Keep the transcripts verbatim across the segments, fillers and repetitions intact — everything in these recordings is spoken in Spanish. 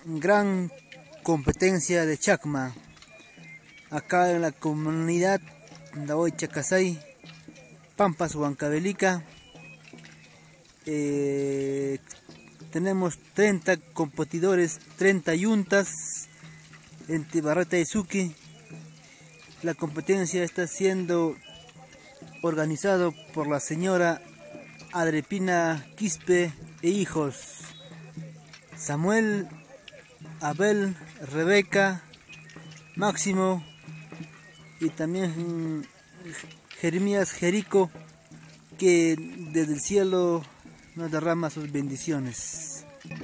gran competencia de chacma acá en la comunidad Ndawoy Chacasay, Pampas Huancavelica. Eh, tenemos treinta competidores, treinta yuntas en Tibarreta y Suki. La competencia está siendo organizado por la señora Adrepina Quispe e hijos, Samuel, Abel, Rebeca, Máximo y también Jeremías Jerico, que desde el cielo nos derrama sus bendiciones.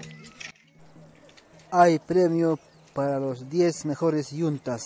Hay premio para los diez mejores yuntas.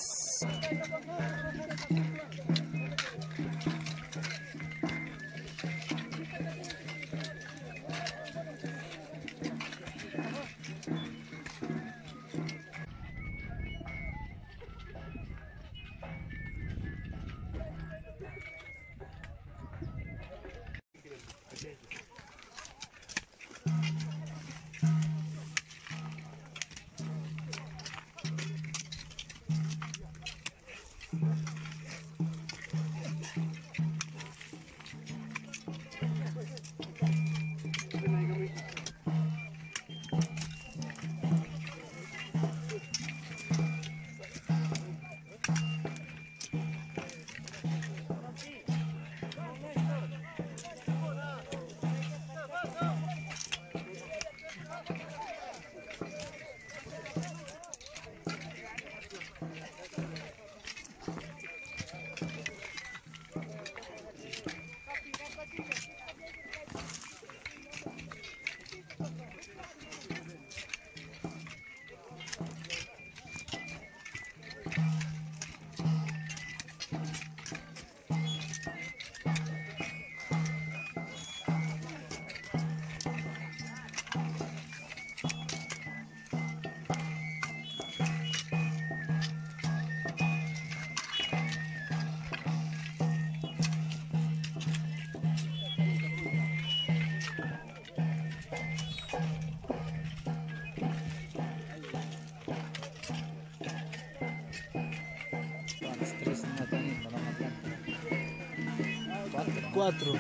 Cuatro.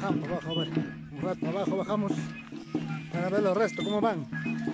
Bajamos abajo, a ver. Un rato abajo bajamos para ver los restos, cómo van.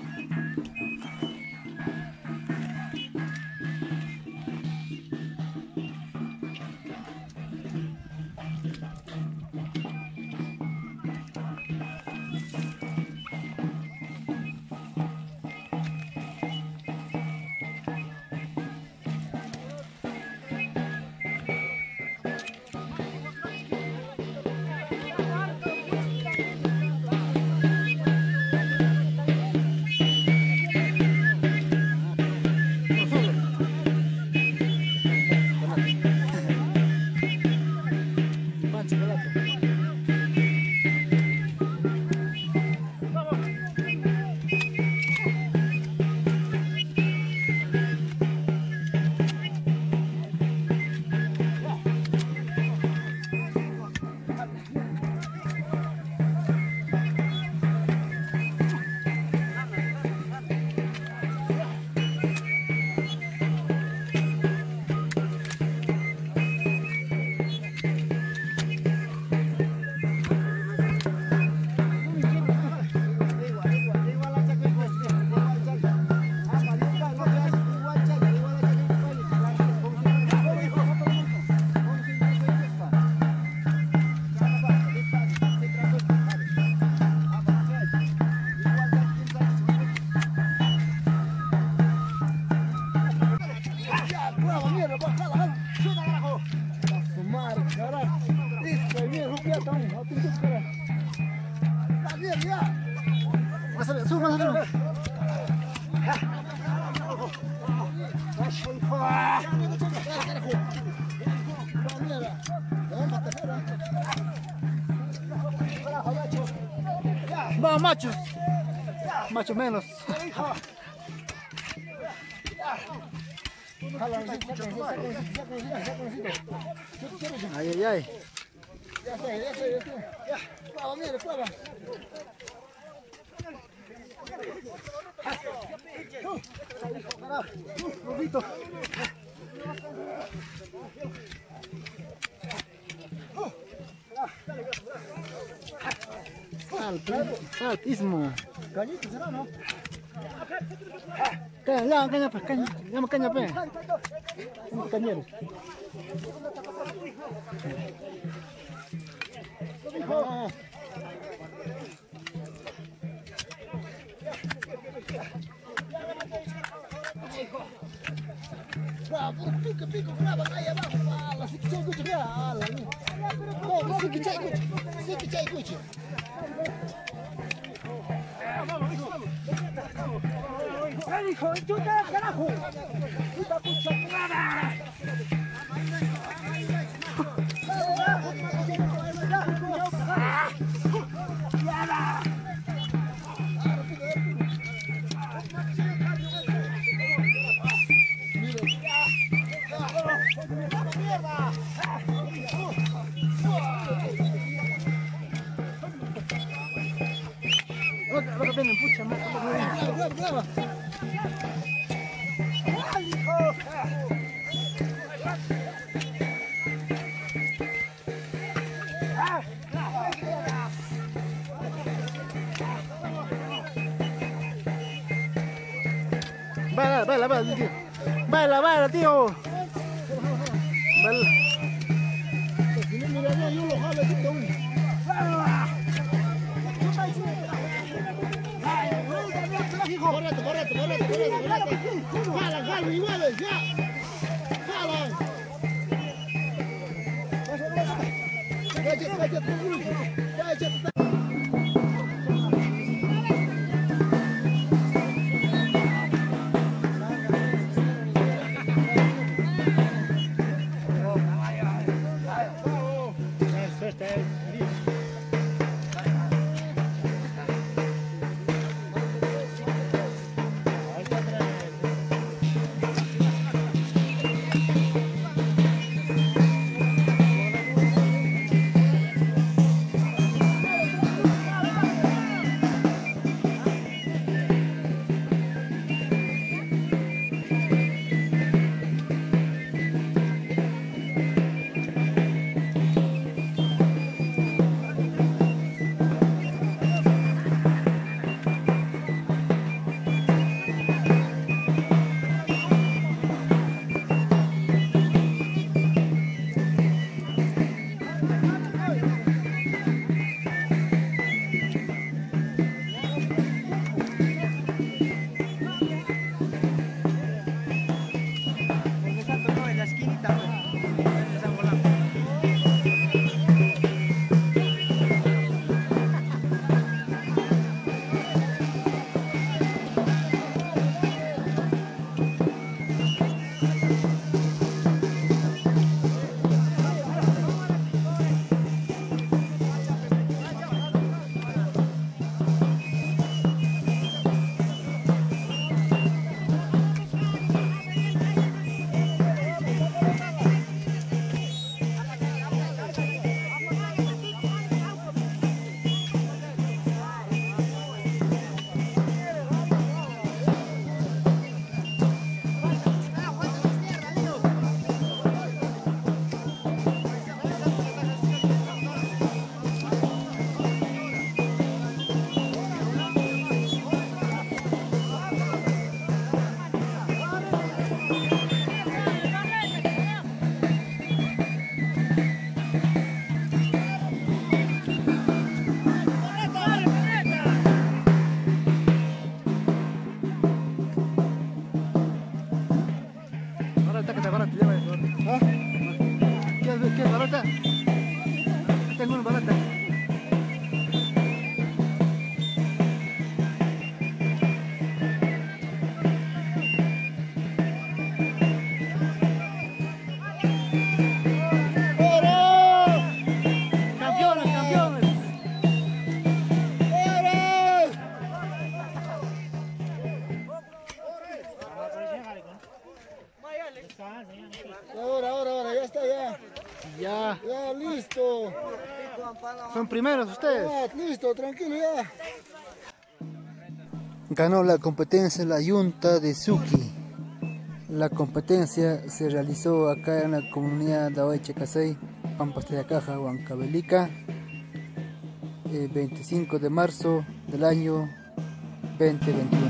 Vamos, machos. Macho menos. Ay, ay, ay. Ya sé, ya sé, ya sé. Ya, clava, mire, clava. Robito. Alto, altísimo. Cañito será, ¿no? Caña, ya, caña, pues, caña, llama caña, pues. Cañero. Bravo, pico, pico, bravo, ahí abajo, ala, si que escucha, vea, ala, no, si que escucha, si que escucha. Vamos, hijo, vamos. ¡Ven, hijo, chuta, carajo! ¡Chuta, pucha, clara! Ahora vienen, pucha, más. ¡Brava, brava! Baila, baila, baila, tío. Baila, baila, tío. Baila. Correcto, correcto, correcto, correcto. Jala, jala, iguales, ya. Jala. Cállate, cállate, cállate. balota que te balota, lleva eso. ¿Ah? ¿Quieres quieres balota? Tengo una balota. Campeones, campeones. Ahora, ahora, ahora, ya está, ya. Ya, Ya, listo. son primeros ustedes. Ya, listo, tranquilo, ya. Ganó la competencia la Yunta de Suki. La competencia se realizó acá en la comunidad de Oichecasey, Pampas de Caja, Huancavelica, el veinticinco de marzo del año veinte veintiuno.